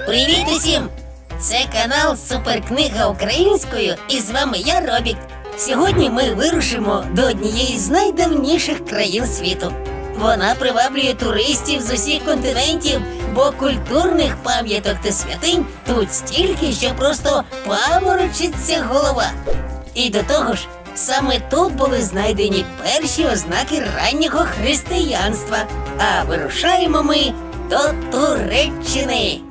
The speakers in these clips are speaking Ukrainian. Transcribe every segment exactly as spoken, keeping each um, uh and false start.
Привіт усім! Це канал Суперкнига українською, і з вами я, Робік. Сьогодні ми вирушимо до однієї з найдавніших країн світу. Вона приваблює туристів з усіх континентів, бо культурних пам'яток та святинь тут стільки, що просто паморочиться голова. І до того ж, саме тут були знайдені перші ознаки раннього християнства. А вирушаємо ми до Туреччини.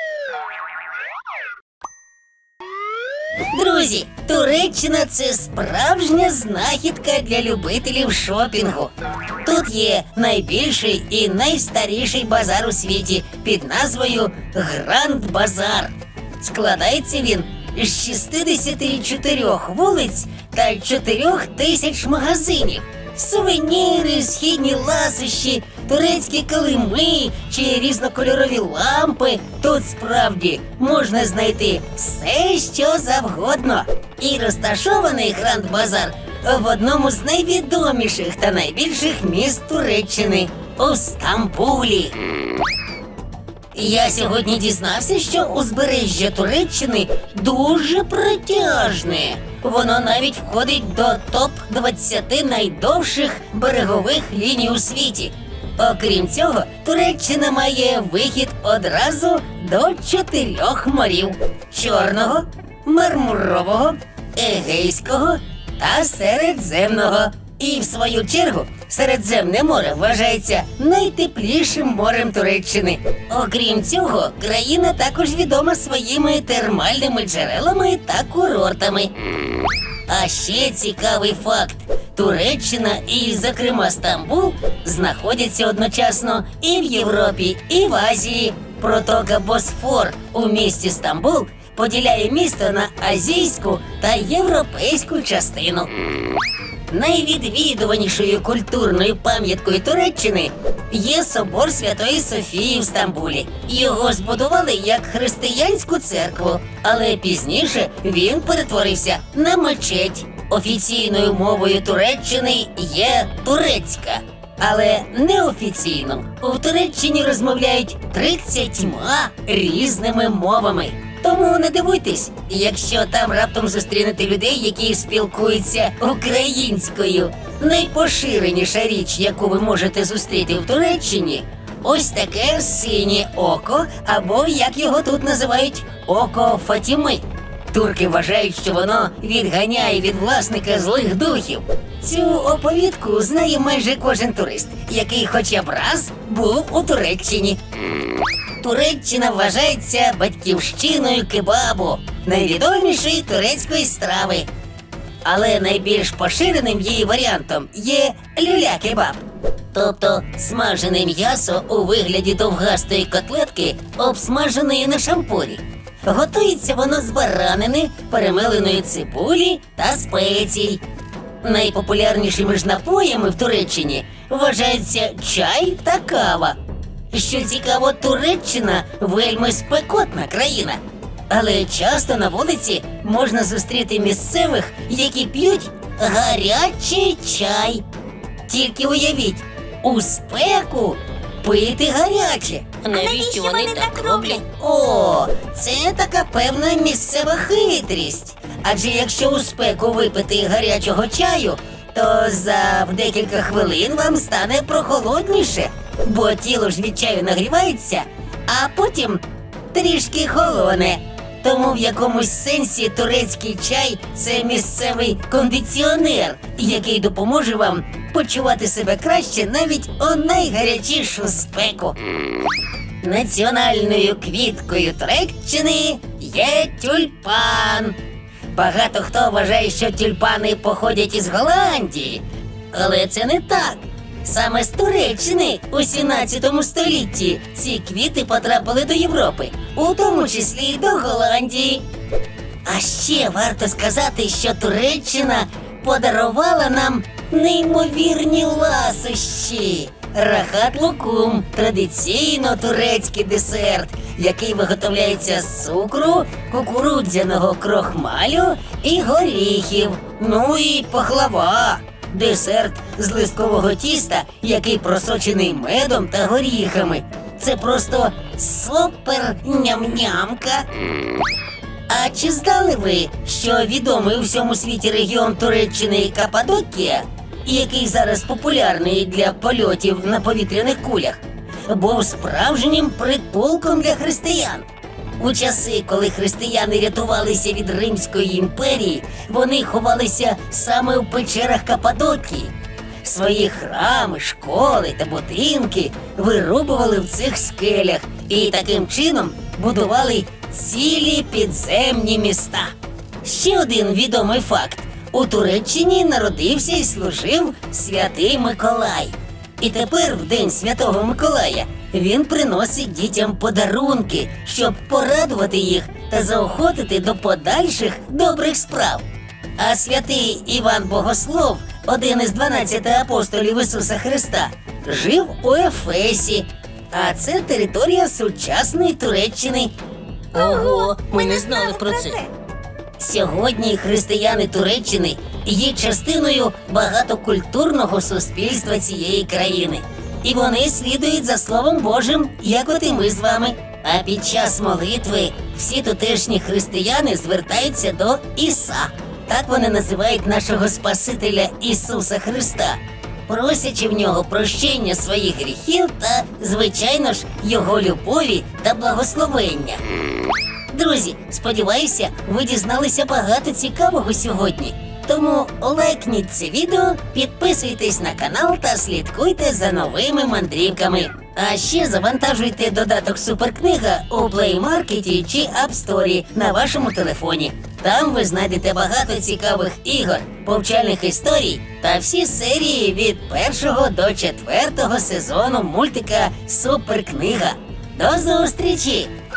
Друзі, Туреччина – це справжня знахідка для любителів шопінгу. Тут є найбільший і найстаріший базар у світі під назвою Гранд Базар. Складається він з шістдесяти чотирьох вулиць та чотирьох тисяч магазинів. Сувеніри, східні ласощі, турецькі килими чи різнокольорові лампи. Тут справді можна знайти все, що завгодно. І розташований Гранд Базар в одному з найвідоміших та найбільших міст Туреччини – у Стамбулі. Я сьогодні дізнався, що узбережжя Туреччини дуже протяжне. Воно навіть входить до топ двадцяти найдовших берегових ліній у світі. Окрім цього, Туреччина має вихід одразу до чотирьох морів – Чорного, Мармурового, Егейського та Середземного. І в свою чергу Середземне море вважається найтеплішим морем Туреччини. Окрім цього, країна також відома своїми термальними джерелами та курортами. А ще цікавий факт. Туреччина і, зокрема, Стамбул знаходяться одночасно і в Європі, і в Азії. Протока Босфор у місті Стамбул поділяє місто на азійську та європейську частину. Найвідвідуванішою культурною пам'яткою Туреччини є собор Святої Софії в Стамбулі. Його збудували як християнську церкву, але пізніше він перетворився на мечеть. Офіційною мовою Туреччини є турецька, але неофіційно у Туреччині розмовляють тридцятьма різними мовами. Тому не дивуйтесь, якщо там раптом зустрінете людей, які спілкуються українською. Найпоширеніша річ, яку ви можете зустріти в Туреччині – ось таке синє око, або, як його тут називають, око Фатіми. Турки вважають, що воно відганяє від власника злих духів. Цю оповідку знає майже кожен турист, який хоча б раз був у Туреччині. Туреччина вважається батьківщиною кебабу, найвідомішої турецької страви. Але найбільш поширеним її варіантом є люля-кебаб. Тобто смажене м'ясо у вигляді довгастої котлетки, обсмаженої на шампурі. Готується воно з баранини, перемеленої цибулі та спецій. Найпопулярнішими ж напоями в Туреччині вважаються чай та кава. Що цікаво, Туреччина вельми спекотна країна. Але часто на вулиці можна зустріти місцевих, які п'ють гарячий чай. Тільки уявіть, у спеку пити гаряче. Навіщо вони так роблять? О, це така певна місцева хитрість. Адже якщо у спеку випити гарячого чаю, то за декілька хвилин вам стане прохолодніше. Бо тіло ж від чаю нагрівається, а потім трішки холоне. Тому в якомусь сенсі турецький чай – це місцевий кондиціонер, який допоможе вам почувати себе краще навіть у найгарячішу спеку. Національною квіткою Туреччини є тюльпан. Багато хто вважає, що тюльпани походять із Голландії, але це не так. Саме з Туреччини у сімнадцятому столітті ці квіти потрапили до Європи, у тому числі й до Голландії. А ще варто сказати, що Туреччина подарувала нам неймовірні ласощі. Рахат лукум – традиційно турецький десерт, який виготовляється з цукру, кукурудзяного крохмалю і горіхів. Ну і пахлава – десерт з листкового тіста, який просочений медом та горіхами. Це просто супер ням-нямка. А чи знали ви, що відомий у всьому світі регіон Туреччини Каппадокія, який зараз популярний для польотів на повітряних кулях, був справжнім притулком для християн? У часи, коли християни рятувалися від Римської імперії, вони ховалися саме у печерах Каппадокії. Свої храми, школи та будинки вирубували в цих скелях і таким чином будували цілі підземні міста. Ще один відомий факт. У Туреччині народився і служив Святий Миколай. І тепер, в День Святого Миколая, він приносить дітям подарунки, щоб порадувати їх та заохотити до подальших добрих справ. А святий Іван Богослов, один із дванадцяти апостолів Ісуса Христа, жив у Ефесі, а це територія сучасної Туреччини. Ого, ми не знали про це. Сьогодні християни Туреччини є частиною багатокультурного суспільства цієї країни. І вони слідують за Словом Божим, як от і ми з вами. А під час молитви всі тутешні християни звертаються до Іса. Так вони називають нашого Спасителя Ісуса Христа, просячи в нього прощення своїх гріхів та, звичайно ж, його любові та благословення. Друзі, сподіваюся, ви дізналися багато цікавого сьогодні. Тому лайкніть це відео, підписуйтесь на канал та слідкуйте за новими мандрівками. А ще завантажуйте додаток Суперкнига у Play Market чи App Store на вашому телефоні. Там ви знайдете багато цікавих ігор, повчальних історій та всі серії від першого до четвертого сезону мультика Суперкнига. До зустрічі!